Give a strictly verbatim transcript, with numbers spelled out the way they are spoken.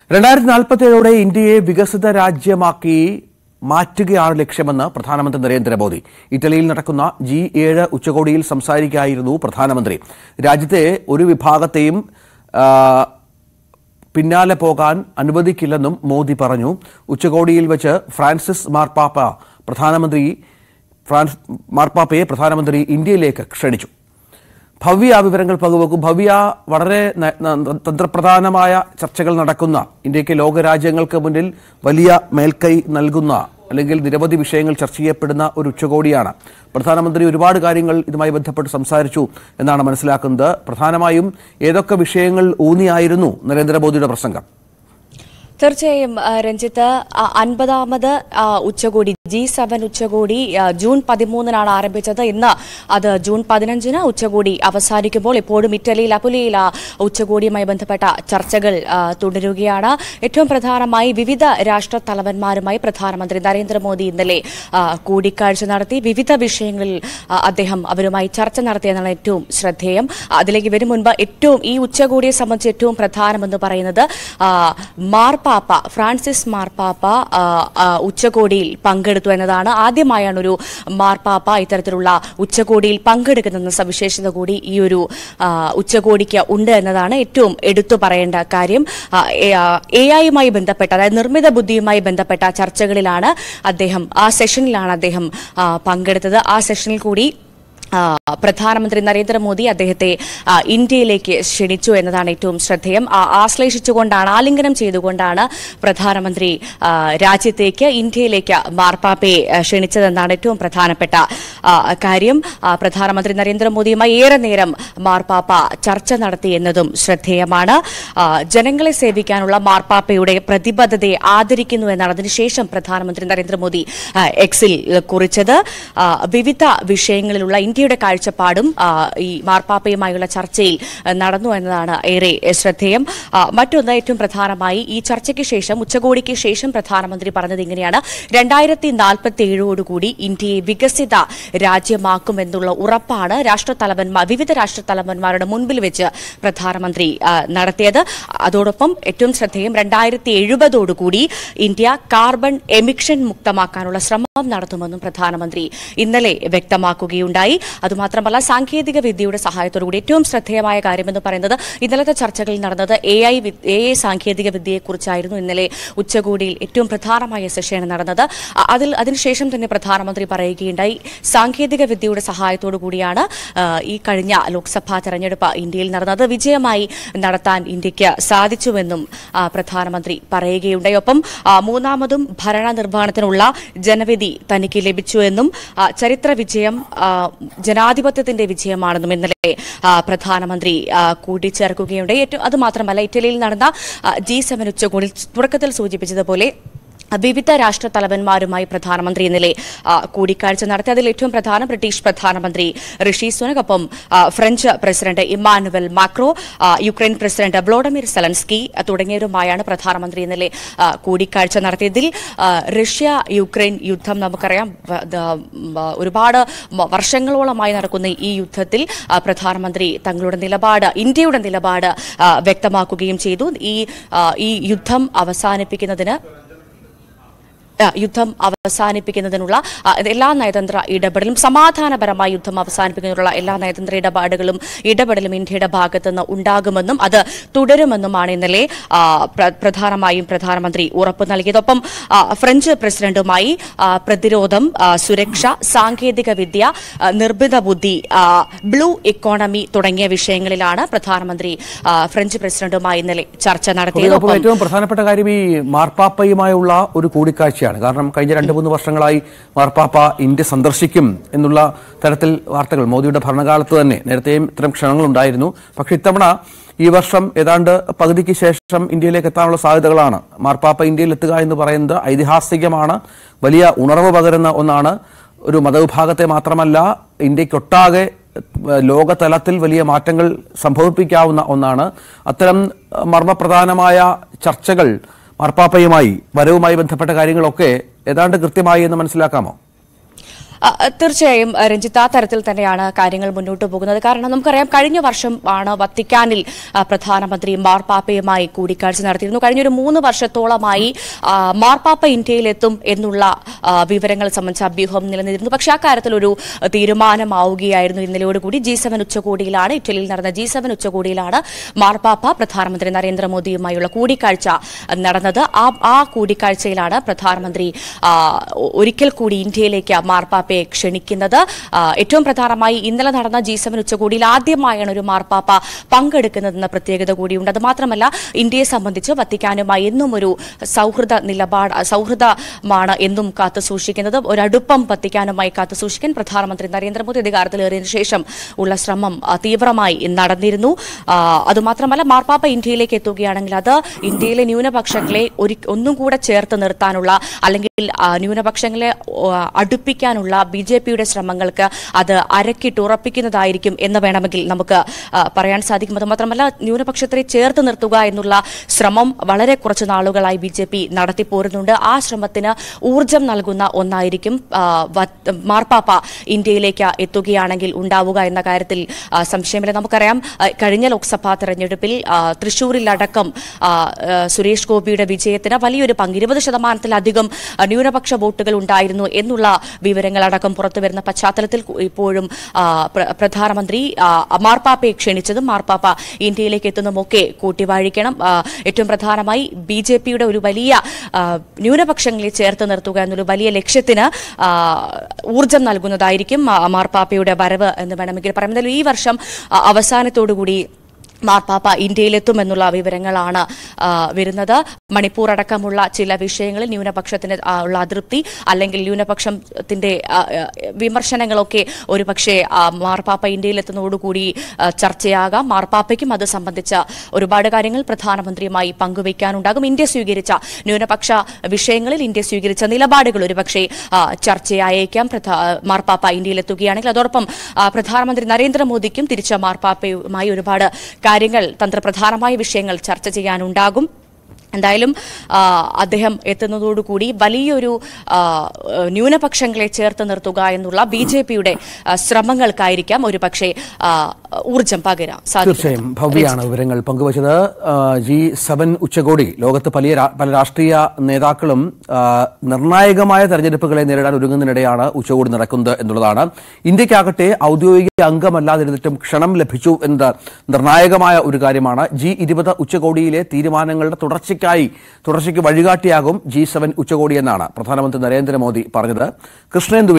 രണ്ടായിരത്തി നാൽപ്പത്തിയേഴോടെ ഇന്ത്യയെ വികസിത രാജ്യമാക്കി മാറ്റുകയാണ് ലക്ഷ്യമെന്ന് പ്രധാനമന്ത്രി നരേന്ദ്രമോദി. ഇറ്റലിയിൽ നടക്കുന്ന ജി ഏഴ് ഉച്ചകോടിയിൽ സംസാരിക്കുകയായിരുന്നു പ്രധാനമന്ത്രി. രാജ്യത്തെ ഒരു വിഭാഗത്തെയും പിന്നാലെ പോകാൻ അനുവദിക്കില്ലെന്നും മോദി പറഞ്ഞു. ഉച്ചകോടിയിൽ വെച്ച് ഫ്രാൻസിസ് മാർപ്പാപ്പ പ്രധാനമന്ത്രി ഫ്രാൻസ് മാർപ്പാപ്പയെ പ്രധാനമന്ത്രി ഇന്ത്യയിലേക്ക് ക്ഷണിച്ചു. ഭവ്യ വിവരങ്ങൾ പങ്കുവെക്കും. ഭവ്യ, വളരെ തന്ത്രപ്രധാനമായ ചർച്ചകൾ നടക്കുന്ന, ഇന്ത്യക്ക് ലോകരാജ്യങ്ങൾക്ക് മുന്നിൽ വലിയ മേൽക്കൈ നൽകുന്ന അല്ലെങ്കിൽ നിരവധി വിഷയങ്ങൾ ചർച്ച ചെയ്യപ്പെടുന്ന ഒരു ഉച്ചകോടിയാണ്. പ്രധാനമന്ത്രി ഒരുപാട് കാര്യങ്ങൾ ഇതുമായി ബന്ധപ്പെട്ട് സംസാരിച്ചു എന്നാണ് മനസ്സിലാക്കുന്നത്. പ്രധാനമായും ഏതൊക്കെ വിഷയങ്ങൾ ഊന്നിയായിരുന്നു നരേന്ദ്രമോദിയുടെ പ്രസംഗം? തീർച്ചയായും രഞ്ജിത്ത്, അൻപതാമത് ഉച്ചകോടി ജി സെവൻ ഉച്ചകോടി ജൂൺ പതിമൂന്നിനാണ് ആരംഭിച്ചത്. ഇന്ന് അത് ജൂൺ പതിനഞ്ചിന് ഉച്ചകോടി അവസാനിക്കുമ്പോൾ ഇപ്പോഴും ഇറ്റലിയിൽ അപുലിയിൽ ഉച്ചകോടിയുമായി ബന്ധപ്പെട്ട ചർച്ചകൾ തുടരുകയാണ്. ഏറ്റവും പ്രധാനമായി വിവിധ രാഷ്ട്ര തലവന്മാരുമായി പ്രധാനമന്ത്രി നരേന്ദ്രമോദി ഇന്നലെ കൂടിക്കാഴ്ച നടത്തി. വിവിധ വിഷയങ്ങളിൽ അദ്ദേഹം അവരുമായി ചർച്ച നടത്തിയെന്നാണ് ഏറ്റവും ശ്രദ്ധേയം. അതിലേക്ക് വരും മുൻപ് ഏറ്റവും ഈ ഉച്ചകോടിയെ സംബന്ധിച്ച് ഏറ്റവും പ്രധാനമെന്ന് പറയുന്നത് മാർപ്പാപ്പ ഫ്രാൻസിസ് മാർപ്പാപ്പ ഉച്ചകോടിയിൽ പങ്കെടുത്തു എന്നതാണ്. ആദ്യമായാണ് ഒരു മാർപ്പാപ്പ ഇത്തരത്തിലുള്ള ഉച്ചകോടിയിൽ പങ്കെടുക്കുന്ന സവിശേഷത കൂടി ഈ ഒരു ഉച്ചകോടിക്ക് ഉണ്ട് എന്നതാണ് ഏറ്റവും എടുത്തു പറയേണ്ട കാര്യം. എ ഐയുമായി ബന്ധപ്പെട്ട, അതായത് നിർമ്മിത ബുദ്ധിയുമായി ബന്ധപ്പെട്ട ചർച്ചകളിലാണ് അദ്ദേഹം ആ സെഷനിലാണ് അദ്ദേഹം പങ്കെടുത്തത്. ആ സെഷനിൽ കൂടി പ്രധാനമന്ത്രി നരേന്ദ്രമോദി അദ്ദേഹത്തെ ഇന്ത്യയിലേക്ക് ക്ഷണിച്ചു എന്നതാണ് ഏറ്റവും ശ്രദ്ധേയം. ആശ്ലേഷിച്ചുകൊണ്ടാണ്, ആലിംഗനം ചെയ്തുകൊണ്ടാണ് പ്രധാനമന്ത്രി രാജ്യത്തേക്ക്, ഇന്ത്യയിലേക്ക് മാർപ്പാപ്പയെ ക്ഷണിച്ചതെന്നാണ് ഏറ്റവും പ്രധാനപ്പെട്ട കാര്യം. പ്രധാനമന്ത്രി നരേന്ദ്രമോദിയുമായി ഏറെ നേരം മാർപ്പാപ്പ ചർച്ച നടത്തി എന്നതും ശ്രദ്ധേയമാണ്. ജനങ്ങളെ സേവിക്കാനുള്ള മാർപ്പാപ്പയുടെ പ്രതിബദ്ധതയെ ആദരിക്കുന്നു എന്നാണ് അതിനുശേഷം പ്രധാനമന്ത്രി നരേന്ദ്രമോദി എക്സിൽ കുറിച്ചത്. വിവിധ വിഷയങ്ങളിലുള്ള ഇന്ത്യയുടെ കാഴ്ചപ്പാടും ഈ മാർപ്പാപ്പയുമായുള്ള ചർച്ചയിൽ നടന്നു എന്നതാണ് ഏറെ ശ്രദ്ധേയം. മറ്റൊന്ന്, ഏറ്റവും പ്രധാനമായി ഈ ചർച്ചയ്ക്ക് ശേഷം, ഉച്ചകോടിക്ക് ശേഷം പ്രധാനമന്ത്രി പറഞ്ഞത് ഇങ്ങനെയാണ്: രണ്ടായിരത്തി നാൽപ്പത്തി ഏഴോടുകൂടി ഇന്ത്യയെ വികസിത രാജ്യമാക്കുമെന്നുള്ള ഉറപ്പാണ് രാഷ്ട്രതലവന്മാർ വിവിധ രാഷ്ട്രതലവന്മാരുടെ മുൻപിൽ വെച്ച് പ്രധാനമന്ത്രി നടത്തിയത്. അതോടൊപ്പം ഏറ്റവും ശ്രദ്ധേയം, രണ്ടായിരത്തി എഴുപതോടുകൂടി ഇന്ത്യ കാർബൺ എമിഷൻ മുക്തമാക്കാനുള്ള ശ്രമം നടത്തുമെന്നും പ്രധാനമന്ത്രി ഇന്നലെ വ്യക്തമാക്കുകയുണ്ടായി. അതുമാത്രമല്ല, സാങ്കേതിക വിദ്യയുടെ സഹായത്തോടുകൂടി ഏറ്റവും ശ്രദ്ധേയമായ കാര്യമെന്ന് പറയുന്നത് ഇന്നലത്തെ ചർച്ചകളിൽ നടന്നത് എ ഐ എ ഐ സാങ്കേതിക വിദ്യയെക്കുറിച്ചായിരുന്നു. ഇന്നലെ ഉച്ചകോടിയിൽ ഏറ്റവും പ്രധാനമായ സെഷൻ നടന്നത്. അതിൽ അതിനുശേഷം തന്നെ പ്രധാനമന്ത്രി പറയുകയുണ്ടായി, സാങ്കേതിക വിദ്യയുടെ സഹായത്തോടു കൂടിയാണ് ഈ കഴിഞ്ഞ ലോക്സഭാ തെരഞ്ഞെടുപ്പ് ഇന്ത്യയിൽ നടന്നത്. വിജയമായി നടത്താൻ ഇന്ത്യക്ക് സാധിച്ചുവെന്നും പ്രധാനമന്ത്രി പറയുകയുണ്ടായി. ഒപ്പം മൂന്നാമതും ഭരണ നിർവഹണത്തിനുള്ള ജനവിധി തനിക്ക് ലഭിച്ചുവെന്നും ചരിത്ര വിജയം ജനാധിപത്യത്തിന്റെ വിജയമാണെന്നും ഇന്നലെ പ്രധാനമന്ത്രി കൂട്ടിച്ചേർക്കുകയുണ്ടായി. ഏറ്റവും അതുമാത്രമല്ല, ഇറ്റലിയിൽ നടന്ന ജി സെവൻ ഉച്ചകോടിയിൽ തുടക്കത്തിൽ സൂചിപ്പിച്ചതുപോലെ വിവിധ രാഷ്ട്ര തലവന്മാരുമായി പ്രധാനമന്ത്രി ഇന്നലെ കൂടിക്കാഴ്ച നടത്തി. അതിൽ ഏറ്റവും പ്രധാനം ബ്രിട്ടീഷ് പ്രധാനമന്ത്രി ഋഷി സുനക്, ഒപ്പം French president Emmanuel Macron, Ukraine president Volodymyr Zelensky തുടങ്ങിയവരുമായാണ് പ്രധാനമന്ത്രി ഇന്നലെ കൂടിക്കാഴ്ച നടത്തിയതിൽ റഷ്യ യുക്രൈൻ യുദ്ധം നമുക്കറിയാം, ഒരുപാട് വർഷങ്ങളോളമായി നടക്കുന്ന ഈ യുദ്ധത്തിൽ പ്രധാനമന്ത്രി തങ്ങളുടെ നിലപാട്, ഇന്ത്യയുടെ നിലപാട് വ്യക്തമാക്കുകയും ചെയ്തു. ഈ ഈ യുദ്ധം അവസാനിപ്പിക്കുന്നതിന് യുദ്ധം അവസാനിപ്പിക്കുന്നതിനുള്ള എല്ലാ നയതന്ത്ര ഇടപെടലും, സമാധാനപരമായ യുദ്ധം അവസാനിപ്പിക്കുന്നതിനുള്ള എല്ലാ നയതന്ത്ര ഇടപാടുകളും ഇടപെടലും ഇന്ത്യയുടെ ഭാഗത്തുനിന്ന് ഉണ്ടാകുമെന്നും അത് തുടരുമെന്നുമാണ് ഇന്നലെ പ്രധാനമായും പ്രധാനമന്ത്രി ഉറപ്പ് നൽകിയതൊപ്പം ഫ്രഞ്ച് പ്രസിഡന്റുമായി പ്രതിരോധം, സുരക്ഷ, സാങ്കേതിക വിദ്യ, നിർമ്മിത ബുദ്ധി, ബ്ലൂ ഇക്കോണമി തുടങ്ങിയ വിഷയങ്ങളിലാണ് പ്രധാനമന്ത്രി ഫ്രഞ്ച് പ്രസിഡന്റുമായി ഇന്നലെ ചർച്ച നടത്തിയത്. ഏറ്റവും പ്രധാനപ്പെട്ട കാര്യം ഈ മാർപ്പാപ്പയുമായുള്ള ഒരു കൂടിക്കാഴ്ച. കാരണം കഴിഞ്ഞ രണ്ട് മൂന്ന് വർഷങ്ങളായി മാർപ്പാപ്പ ഇന്ത്യ സന്ദർശിക്കും എന്നുള്ള തരത്തിൽ വാർത്തകൾ മോദിയുടെ ഭരണകാലത്ത് തന്നെ നേരത്തെയും ഇത്തരം ക്ഷണങ്ങൾ ഉണ്ടായിരുന്നു. പക്ഷെ ഇത്തവണ ഈ വർഷം ഏതാണ്ട് പകുതിക്ക് ശേഷം ഇന്ത്യയിലേക്ക് എത്താനുള്ള സാധ്യതകളാണ്. മാർപ്പാപ്പ ഇന്ത്യയിൽ എത്തുക എന്ന് പറയുന്നത് ഐതിഹാസികമാണ്, വലിയ ഉണർവ് പകരുന്ന ഒന്നാണ്. ഒരു മതവിഭാഗത്തെ മാത്രമല്ല, ഇന്ത്യക്കൊട്ടാകെ ലോകതലത്തിൽ വലിയ മാറ്റങ്ങൾ സംഭവിപ്പിക്കാവുന്ന ഒന്നാണ്. അത്തരം മർമ്മപ്രധാനമായ ചർച്ചകൾ മാർപ്പാപ്പയുമായി, വരവുമായി ബന്ധപ്പെട്ട കാര്യങ്ങളൊക്കെ ഏതാണ്ട് കൃത്യമായി എന്ന് മനസ്സിലാക്കാമോ? തീർച്ചയായും രഞ്ജിത്ത്, ആ തരത്തിൽ തന്നെയാണ് കാര്യങ്ങൾ മുന്നോട്ട് പോകുന്നത്. കാരണം നമുക്കറിയാം, കഴിഞ്ഞ വർഷം ആണ് വത്തിക്കാനിൽ പ്രധാനമന്ത്രി മാർപ്പാപ്പയുമായി കൂടിക്കാഴ്ച നടത്തിയിരുന്നു. കഴിഞ്ഞൊരു മൂന്ന് വർഷത്തോളമായി മാർപ്പാപ്പ ഇന്ത്യയിലെത്തും എന്നുള്ള വിവരങ്ങൾ സംബന്ധിച്ച അഭ്യൂഹം നിലനിന്നിരുന്നു. പക്ഷേ ആ കാര്യത്തിൽ ഒരു തീരുമാനമാവുകയായിരുന്നു ഇന്നലെയോടുകൂടി. ജി സെവൻ ഉച്ചകോടിയിലാണ്, ഇറ്റലിയിൽ നടന്ന ജി സെവൻ ഉച്ചകോടിയിലാണ് മാർപ്പാപ്പ പ്രധാനമന്ത്രി നരേന്ദ്രമോദിയുമായുള്ള കൂടിക്കാഴ്ച നടന്നത്. ആ ആ കൂടിക്കാഴ്ചയിലാണ് പ്രധാനമന്ത്രി ഒരിക്കൽ കൂടി ഇന്ത്യയിലേക്ക് മാർപ്പാപ്പയെ ക്ഷണിക്കുന്നത്. ഏറ്റവും പ്രധാനമായി ഇന്നലെ നടന്ന ജി സെവൻ ഉച്ചകോടിയിൽ ആദ്യമായാണ് ഒരു മാർപ്പാപ്പ പങ്കെടുക്കുന്നതെന്ന പ്രത്യേകത കൂടിയുണ്ട്. അത് മാത്രമല്ല, ഇന്ത്യയെ സംബന്ധിച്ച് വത്തിക്കാനുമായി എന്നും ഒരു സൗഹൃദ നിലപാട് സൗഹൃദമാണ് എന്നും കാത്തു സൂക്ഷിക്കുന്നത്. ഒരടുപ്പം വത്തിക്കാനുമായി കാത്തു സൂക്ഷിക്കാൻ പ്രധാനമന്ത്രി നരേന്ദ്രമോദി അധികാരത്തിലേറിയതിനു ശേഷം ഉള്ള ശ്രമം തീവ്രമായി നടന്നിരുന്നു. അതുമാത്രമല്ല, മാർപ്പാപ്പ ഇന്ത്യയിലേക്ക് എത്തുകയാണെങ്കിൽ അത് ഇന്ത്യയിലെ ന്യൂനപക്ഷങ്ങളെ ഒന്നും കൂടെ ചേർത്ത് നിർത്താനുള്ള, അല്ലെങ്കിൽ ന്യൂനപക്ഷങ്ങളെ അടുപ്പിക്കാനുള്ള ബി ജെ പിയുടെ ശ്രമങ്ങൾക്ക് അത് അരക്കിട്ടുറപ്പിക്കുന്നതായിരിക്കും എന്ന് വേണമെങ്കിൽ നമുക്ക് പറയാൻ സാധിക്കും. അതുമാത്രമല്ല, ന്യൂനപക്ഷത്തെ ചേർത്ത് നിർത്തുക എന്നുള്ള ശ്രമം വളരെ കുറച്ച് നാളുകളായി ബി ജെ പി നടത്തിപ്പോരുന്നുണ്ട്. ആ ശ്രമത്തിന് ഊർജം നൽകുന്ന ഒന്നായിരിക്കും മാർപ്പാപ്പ ഇന്ത്യയിലേക്ക് എത്തുകയാണെങ്കിൽ ഉണ്ടാവുക എന്ന കാര്യത്തിൽ സംശയമില്ല. നമുക്കറിയാം, കഴിഞ്ഞ ലോക്സഭാ തെരഞ്ഞെടുപ്പിൽ തൃശൂരിലടക്കം സുരേഷ് ഗോപിയുടെ വിജയത്തിന് വലിയൊരു പങ്ക്, ഇരുപത് ശതമാനത്തിലധികം ന്യൂനപക്ഷ വോട്ടുകൾ ഉണ്ടായിരുന്നു എന്നുള്ള വിവരങ്ങളടക്കം പുറത്തുവരുന്ന പശ്ചാത്തലത്തിൽ ഇപ്പോഴും പ്രധാനമന്ത്രി മാർപ്പാപ്പയെ ക്ഷണിച്ചതും മാർപ്പാപ്പ ഇന്ത്യയിലേക്ക് എത്തുന്നതുമൊക്കെ കൂട്ടിവാഴിക്കണം. ഏറ്റവും പ്രധാനമായി ബി ജെ പിയുടെ ഒരു വലിയ ന്യൂനപക്ഷങ്ങളെ ചേർത്ത് നിർത്തുക എന്നൊരു വലിയ ലക്ഷ്യത്തിന് ഊർജം നൽകുന്നതായിരിക്കും മാർപ്പാപ്പയുടെ വരവ് എന്ന് വേണമെങ്കിൽ പറയാം. എന്തായാലും ഈ വർഷം അവസാനത്തോടുകൂടി മാർപ്പാപ്പ ഇന്ത്യയിലെത്തുമെന്നുള്ള വിവരങ്ങളാണ് വരുന്നത്. മണിപ്പൂർ അടക്കമുള്ള ചില വിഷയങ്ങളിൽ ന്യൂനപക്ഷത്തിന് ഉള്ള അതൃപ്തി, അല്ലെങ്കിൽ ന്യൂനപക്ഷത്തിന്റെ വിമർശനങ്ങളൊക്കെ ഒരുപക്ഷെ മാർപ്പാപ്പ ഇന്ത്യയിലെത്തുന്നതോടുകൂടി ചർച്ചയാകാം. മാർപ്പാപ്പയ്ക്കും അത് സംബന്ധിച്ച ഒരുപാട് കാര്യങ്ങൾ പ്രധാനമന്ത്രിയുമായി പങ്കുവയ്ക്കാനുണ്ടാകും. ഇന്ത്യ സ്വീകരിച്ച ന്യൂനപക്ഷ വിഷയങ്ങളിൽ ഇന്ത്യ സ്വീകരിച്ച നിലപാടുകൾ ഒരുപക്ഷെ ചർച്ചയായേക്കാം മാർപ്പാപ്പ ഇന്ത്യയിലെത്തുകയാണെങ്കിൽ. അതോടൊപ്പം പ്രധാനമന്ത്രി നരേന്ദ്രമോദിക്കും തിരിച്ച മാർപ്പാപ്പയുമായി ഒരുപാട് കാര്യങ്ങൾ, തന്ത്രപ്രധാനമായ വിഷയങ്ങൾ ചർച്ച ചെയ്യാനുണ്ടാകും. എന്തായാലും അദ്ദേഹം എത്തുന്നതോടുകൂടി വലിയൊരു ന്യൂനപക്ഷങ്ങളെ ചേർത്ത് നിർത്തുക എന്നുള്ള ബി ജെ പിയുടെ ശ്രമങ്ങൾക്കായിരിക്കാം ഒരു പക്ഷേ ഊർജം പകരാം. തീർച്ചയായും ഭവ്യാണ് വിവരങ്ങൾ പങ്കുവച്ചത്. ജി സെവൻ ഉച്ചകോടി ലോകത്ത് പല പല രാഷ്ട്രീയ നേതാക്കളും നിർണായകമായ തെരഞ്ഞെടുപ്പുകളെ നേരിടാൻ ഒരുങ്ങുന്നതിനിടെയാണ് ഉച്ചകോടി നടക്കുന്നത് എന്നുള്ളതാണ്. ഇന്ത്യക്കാകട്ടെ ഔദ്യോഗിക അംഗമല്ലാതിരുന്നിട്ടും ക്ഷണം ലഭിച്ചു എന്നത് നിർണായകമായ ഒരു കാര്യമാണ്. ജി ഇരുപത് ഉച്ചകോടിയിലെ തീരുമാനങ്ങളുടെ തുടർച്ചയ്ക്ക് തുടർച്ചയ്ക്ക് വഴികാട്ടിയാകും ജി സെവൻ ഉച്ചകോടി എന്നാണ് പ്രധാനമന്ത്രി നരേന്ദ്രമോദി പറഞ്ഞത്. കൃഷ്ണേന്ദു